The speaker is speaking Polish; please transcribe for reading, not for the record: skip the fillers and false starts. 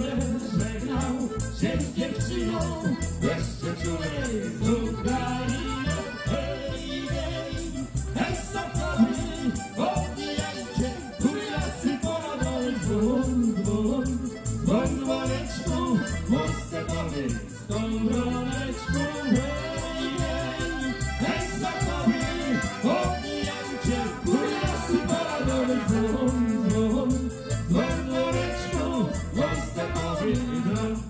żegnał się z dziewczyną, jeszcze czulej z Ukrainą. Hej, hej, hej, sokoły, odbijajcie, kuriasy porodowe, dzwon, dzwon, dzwon, dzwoneczku, mój stepowy, z tą broneczką. Hej, hej, hej, sokoły, odbijajcie, kuriasy porodowe, dzwon, dzwon, dzwon, dzwoneczku, mój stepowy,